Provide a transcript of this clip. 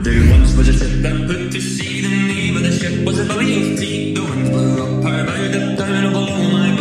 There once was a ship that put to sea. The name of the ship was a belly of tea. The winds blew up her bow, the down of all my